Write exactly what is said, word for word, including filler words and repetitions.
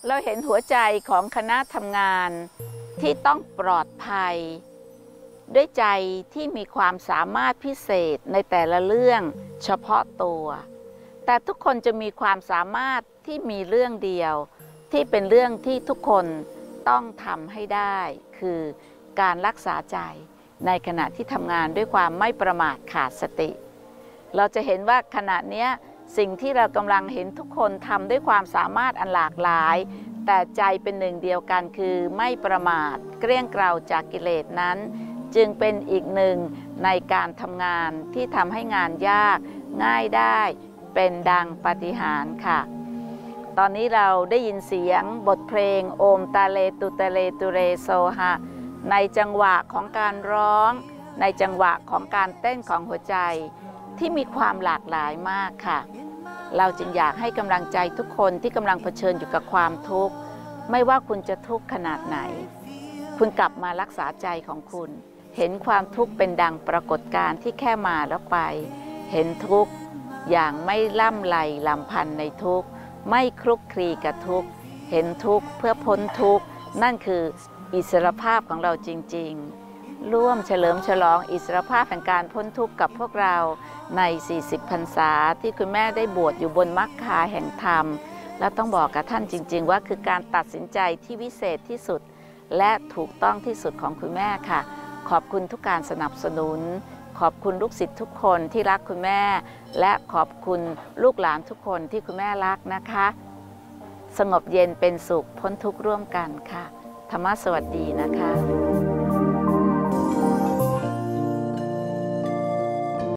เราเห็นหัวใจของคณะทำงานที่ต้องปลอดภัยด้วยใจที่มีความสามารถพิเศษในแต่ละเรื่องเฉพาะตัวแต่ทุกคนจะมีความสามารถที่มีเรื่องเดียวที่เป็นเรื่องที่ทุกคนต้องทำให้ได้คือการรักษาใจในขณะที่ทำงานด้วยความไม่ประมาทขาดสติเราจะเห็นว่าขณะนี้สิ่งที่เรากำลังเห็นทุกคนทำด้วยความสามารถอันหลากหลายแต่ใจเป็นหนึ่งเดียวกันคือไม่ประมาทเกลี้ยงเกลาจากกิเลสนั้นจึงเป็นอีกหนึ่งในการทำงานที่ทำให้งานยากง่ายได้เป็นดังปาฏิหาริย์ค่ะตอนนี้เราได้ยินเสียงบทเพลงโอมตาเลตุตะเลตุเรโซฮะในจังหวะของการร้องในจังหวะของการเต้นของหัวใจที่มีความหลากหลายมากค่ะเราจึงอยากให้กำลังใจทุกคนที่กำลังเผชิญอยู่กับความทุกข์ไม่ว่าคุณจะทุกข์ขนาดไหนคุณกลับมารักษาใจของคุณเห็นความทุกข์เป็นดังปรากฏการณ์ที่แค่มาแล้วไปเห็นทุกข์อย่างไม่ล่ำไรลำพันในทุกข์ไม่คลุกคลีกับทุกข์เห็นทุกข์เพื่อพ้นทุกข์นั่นคืออิสรภาพของเราจริงๆร่วมเฉลิมฉลองอิสรภาพแห่งการพ้นทุกข์กับพวกเราในสี่สิบพรรษาที่คุณแม่ได้บวชอยู่บนมรรคาแห่งธรรมและต้องบอกกับท่านจริงๆว่าคือการตัดสินใจที่วิเศษที่สุดและถูกต้องที่สุดของคุณแม่ค่ะขอบคุณทุกการสนับสนุนขอบคุณลูกศิษย์ทุกคนที่รักคุณแม่และขอบคุณลูกหลานทุกคนที่คุณแม่รักนะคะสงบเย็นเป็นสุขพ้นทุกข์ร่วมกันค่ะธรรมะสวัสดีนะคะ